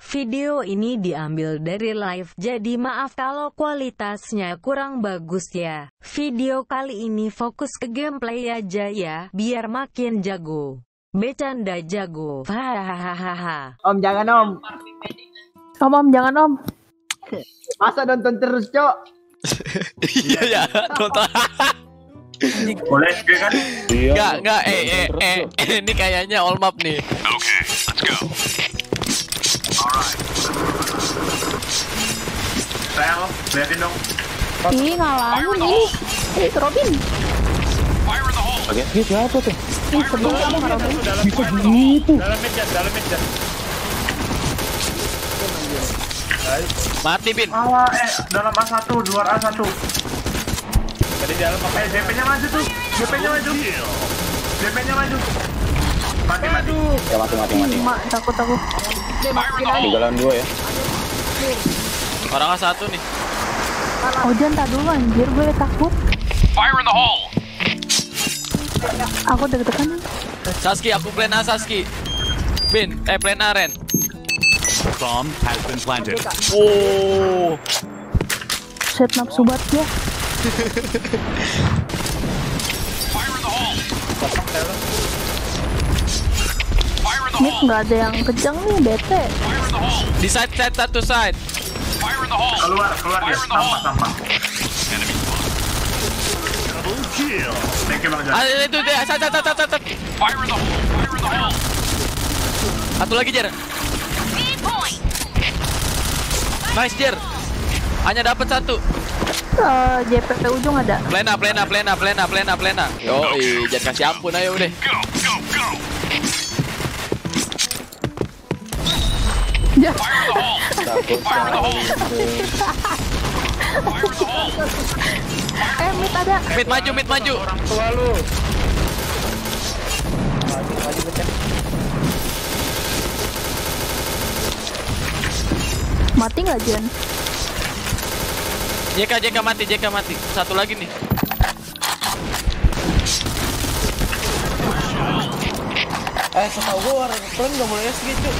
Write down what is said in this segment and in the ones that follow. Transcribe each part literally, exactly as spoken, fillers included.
Video ini diambil dari live, jadi maaf kalau kualitasnya kurang bagus ya. Video kali ini fokus ke gameplay aja ya, biar makin jago. Bercanda jago. Hahaha. Om jangan om. Om om jangan om. Masa nonton terus cok? Iya ya, nonton. Boleh kan? Enggak, enggak, eh, eh, eh, eh, ini kayaknya all map nih. Oke, let's go. Alright. Sel, liatin dong. Ih ngalahin ini. Eh Robin. Fire in the hole. Oke, ini siapa tuh? Ih sebelum kamu Robin. Bisa gitu. Dalam meja, dalam meja. Mati, Bin. Ah, eh, dalam A satu, luar A satu. Tadi dalam apa? Eh, D P-nya maju tuh. D P-nya maju. D P-nya maju. Mati, mati. Ya mati mati mati. Mak takut aku. Tinggalan dua ya. Orang A satu nih. Oh jangan tak dulu anjir, gue takut. Fire in the hole. Aku deg-degan. Saski, aku plan A Saski. Bin, eh plan A Ren. Bomb has been planted. Oh. Set nafsu banget ya. Fire in the hole. Nih nggak ada yang kejang nih, bete. Fire in the hole. Di side side satu side. Fire in the hole. Keluar, keluar dia. Sampah, sampah. Enemy double kill. Thank you Bang Jan. Ah, itu dia, side side side side. Fire in the hole. Fire in the hole. Satu lagi, Jer. Nice, Jer. Hanya dapat satu. Uh, J P P ujung ada. Plena, plena, plena, plena, plena, plena. Yo, ih, jangan kasih ampun ayo deh. Go, go, go. Ya. Fire in the hole. Takut Fire in the hole. sekali. Fire in the hole. Eh mid ada. Mid maju, mid maju. Orang tua lu. Mati nggak Jen? J K, J K mati, J K mati. Satu lagi nih. Eh, setahu gua orang kalian nggak boleh gitu.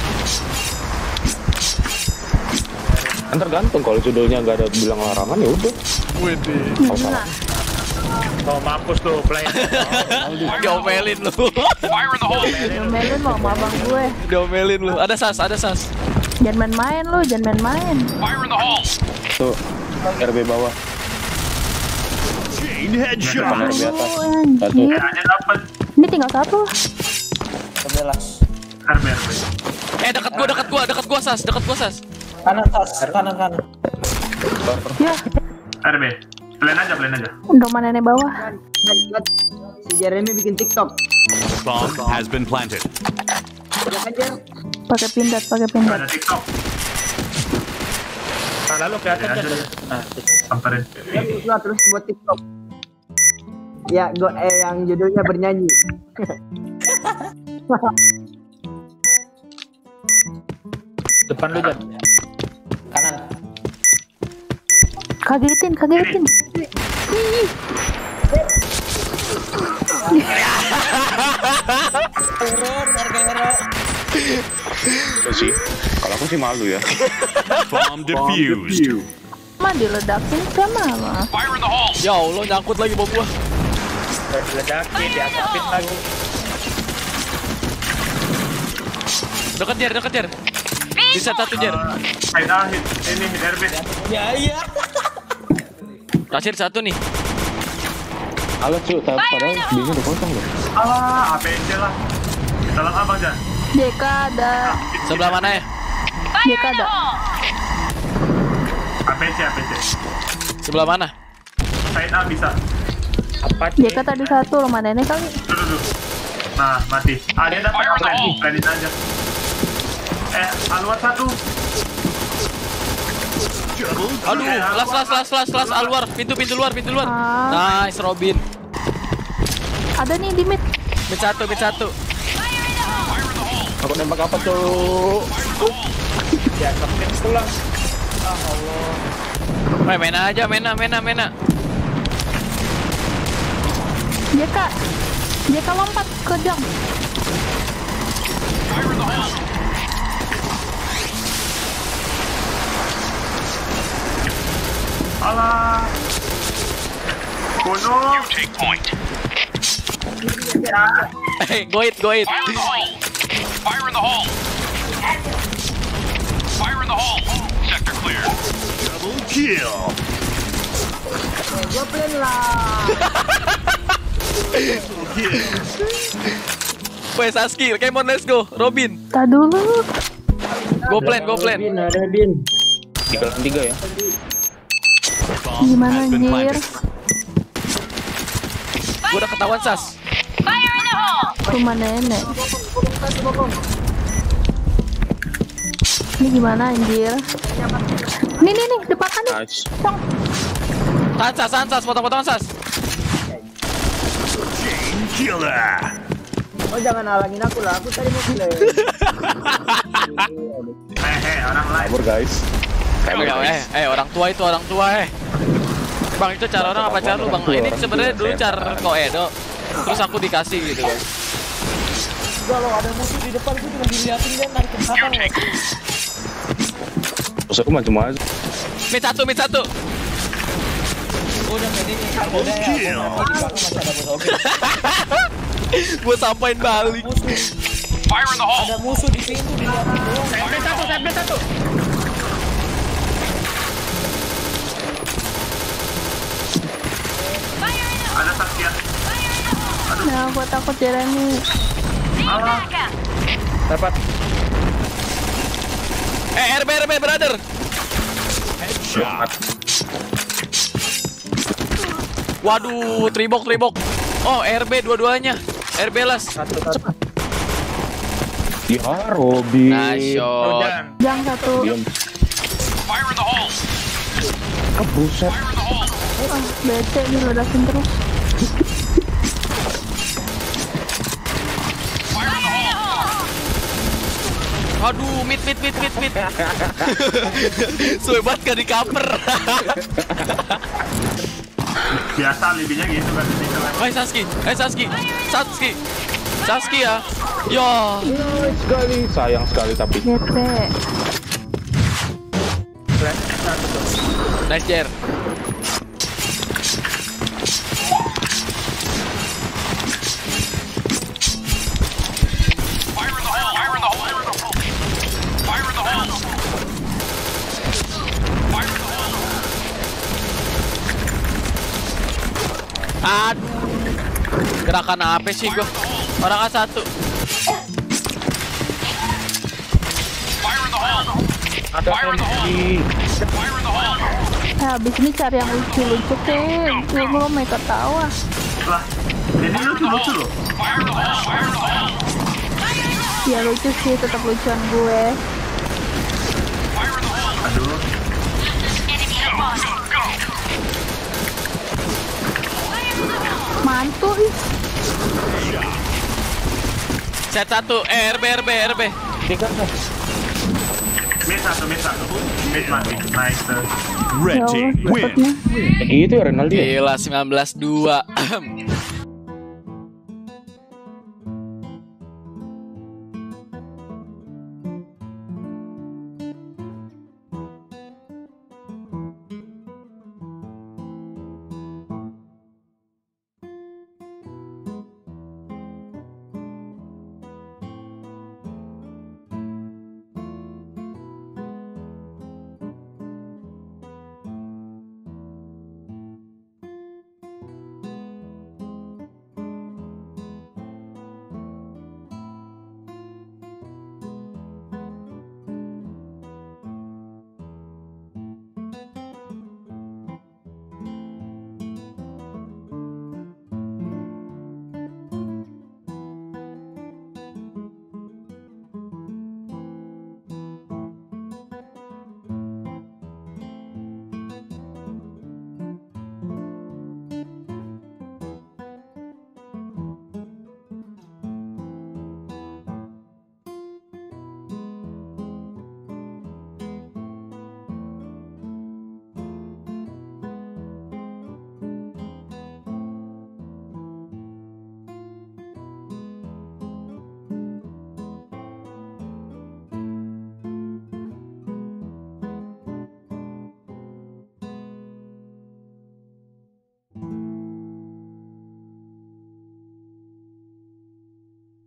Kan tergantung kalau judulnya nggak ada bilang larangan ya udah. Wih, Nah, Oh, mampus tuh play. diomelin lu. Fire in the hole. domelin mau sama abang gue. Diomelin lu. Ada sas, ada sas. Jangan main-main lu, jangan main-main. Fire in the hole. Tuh R B bawah. Chain headshot. Kamera di atas. Oh, Satu. anjir. Hanya dapat Ini tinggal satu. sebelas. R B. Eh, dekat gua, dekat gua, dekat gua sas, dekat gua sas. Kanan tas, kanan kanan. Ya, R B. Plan aja, plan aja. Doma nenek bawah. Si Jeremy bikin TikTok. Bomb has been planted. Jangan Jer. Pakai pindat, pakai pindat. Ada TikTok. Nah, lalu kelihatan Ya, kan? aja. Nah, Samperin. Terus lah, terus buat TikTok. Ya, gue eh yang judulnya bernyanyi. depan lu Jan. Kanan. Kagetin, kagetin. Ih, Turun, harga hero. Itu sih. Kalau aku sih malu ya. Bomb defused. mah diledakin sama mah. Fire in the hole. Ya Allah, nyangkut lagi bom gua. Ledakin, diatapin lagi. Deket Jer, deket Jer. Bisa satu Jer. Ayo hit ini hit R B. Ya iya. Kasir satu nih. Alat cuy, tapi padahal bingung udah kosong loh. Ah, A P C lah. Dalam abang Jan. J K ada, Sebelah mana ya? J K ada. A P C, A P C. Sebelah mana? Side A bisa. Apa J K tadi satu, rumah nenek kali. Duduk, duduk. Nah, mati. Ah, dia dapat plan. Planin aja. Eh, Alwar satu. Aduh, las las las las las Alwar, pintu pintu luar, pintu luar. Ah. Nice Robin. Ada nih di mid. Mid satu, mid satu. Aku nembak apa tuh? diatapin pulang. Ah Allah. Woi, main aja, main main main. J K, J K lompat ke jam. Alah. Bunuh. Hey, go it, go it. Fire in the hole. Fire in the hole. Sector clear. Double kill. Gue plan lah. Wes Aski, come on, let's go. Robin, Tak dulu. go plan, go plan. Bin, ada bin. Tiga lawan tiga ya. Gimana anjir? Gue udah ketahuan Sas. Rumah nenek. Ini gimana anjir? Nih nih nih, depan nih. Nice. Tong. Tahan Sas, tahan Sas, potong-potong Sas. Killer. Oh jangan halangin aku lah, aku tadi mau play. Hehe, orang lain. Kabur guys. Kabur Eh, eh, guys. eh, orang tua itu orang tua eh. Bang itu cara orang apa cara lu bang? Ini sebenarnya dulu cara Koedo. Terus aku dikasih gitu guys. Kalau ada musuh di depan gue cuma diliatin dia narik ke belakang. Terus aku macam-macam. Mid satu, mid satu. Udah ini udah ya. Aku di belakang masih ada musuh. Oke. Gue sampain balik. Musuh. Fire in the hole. Ada musuh di pintu diliatin doang. Mid satu, mid satu. Ada Saskia. Nah, gua takut Jeremy. Alah. Dapat. Eh, R B, R B, brother. Headshot. Waduh, tribok, tribok. Oh, R B dua-duanya. R B las. Ya, Robin. Nice shot. Hujan. Yang satu. Diam. Fire in the hole. Kebuset. Fire in the hole. Ah, bete nih ledakin terus. Fire in the hole. Aduh, mid, mid, mid, mid, mid. Sobat gak di cover. Biasa libinya gitu kan. Hai Saski, hai Saski, Saski, Saski ya. Yo, Nice sekali. Sayang sekali tapi. Bete. nice Jer. Fire in the hole. Fire in the hole. Fire in the hole. Fire in the hole. Aduh, gerakan apa sih gua? Orang A satu. Fire in the hole. Ada Fire in the hole. Fire in the hole. Eh, habis ini cari yang lucu-lucu deh. Gue belum mau ketawa. Lah, ini lucu-lucu loh. Fire in the hole. Fire in the hole. Ya lucu sih, tetap lucuan gue. Fire in the hole. Aduh. Mantul ih. Set satu, eh R B, R B, R B. Tiga kan. Mid satu, mid satu. Mid mati. Nice. Ya Allah, cepetnya. Gitu ya Renaldi. Gila, sembilan belas dua.